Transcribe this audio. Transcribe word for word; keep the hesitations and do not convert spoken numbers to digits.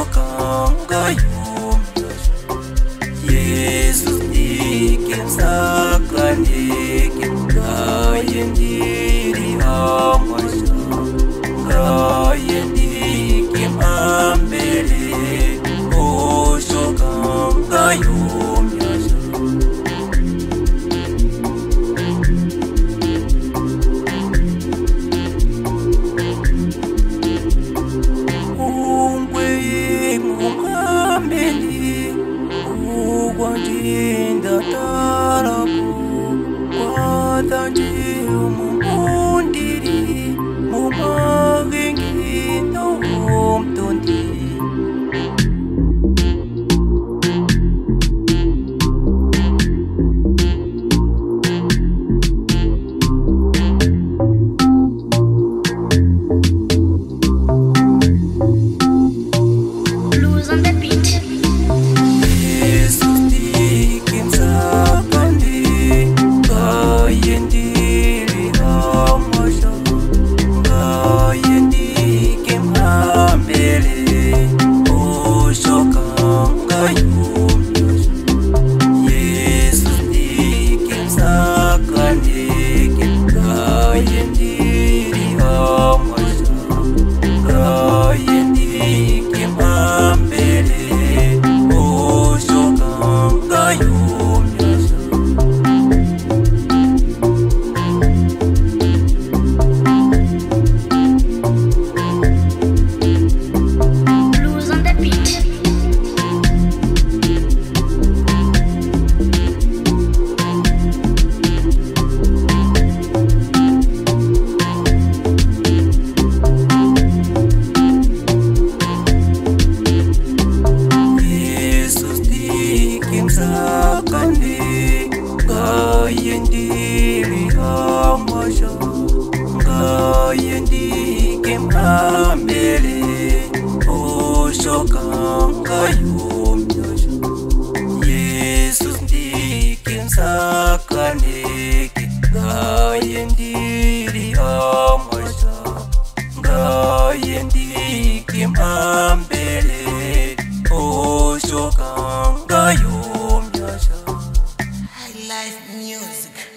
Ushokangayo Jesus nikim sakanikim Gayendiri amasha Gayendirikim ambele Ushokangayo Jinda tarabu Wadanji umundiri Mumagingi no umtundi Blues on the beat. Gayendiri amasha Gayendirikim ambele Ushokangayo myasha Jesus ndikim sakaniki Gayendiri amasha Gayendirikim ambele Ushokangayo myasha Life music.